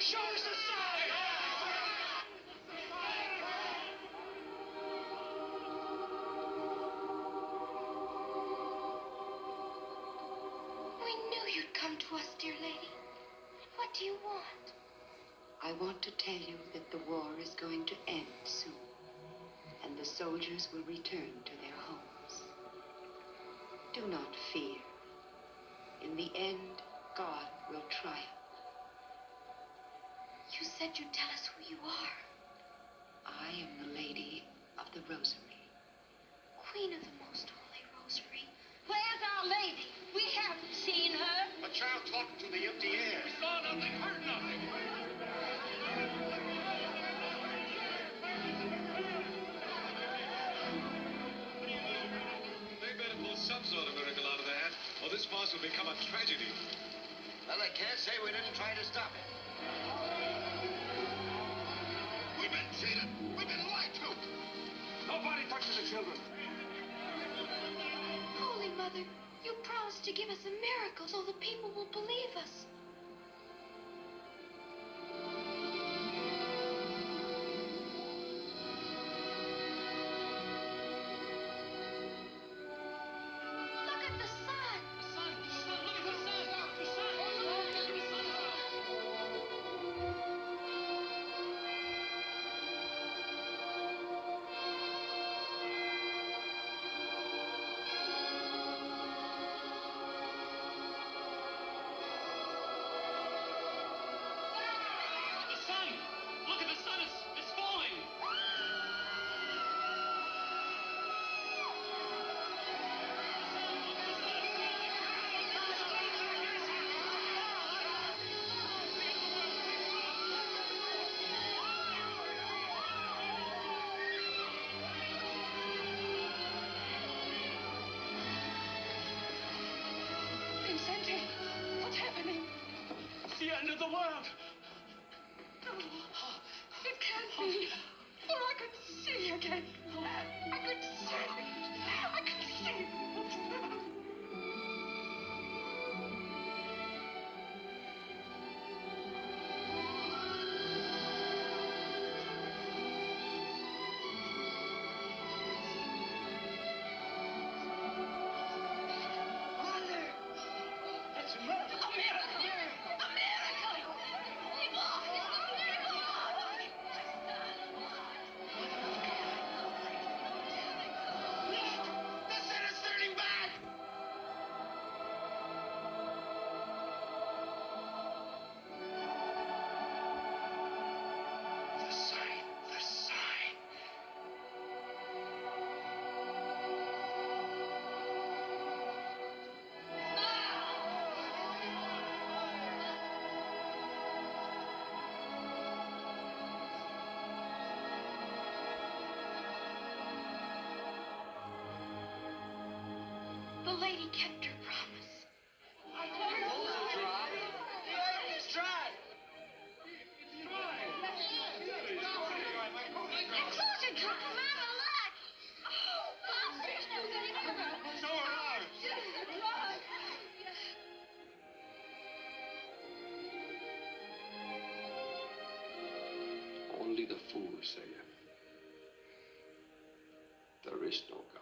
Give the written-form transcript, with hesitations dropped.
Show us the sign! We knew you'd come to us, dear lady. What do you want? I want to tell you that the war is going to end soon, and the soldiers will return to their homes. Do not fear. In the end, God will triumph. You said you'd tell us who you are. I am the Lady of the Rosary. Queen of the Most Holy Rosary. Where's Our Lady? We haven't seen her. A child talking to the empty air. We saw nothing, heard nothing. They better pull some sort of miracle out of their hat, or this farce will become a tragedy. Well, I can't say we didn't try to stop it. We've been cheated. We've been lied to. Nobody touches the children. Holy Mother, you promised to give us a miracle so the people will believe us. Look at the sun. The sun, look at the sun. The sun. Look at the sun. It's falling. Vincente, what's happening? It's the end of the world. It can't be. For I could see again. I could see. I could see. Mother! That's a miracle. A miracle! A miracle! The sun is turning back. The sign. The sign. The lady kept her promise. It's dry. Close it, drop him out of luck. So are ours. Only the fools say it. There is no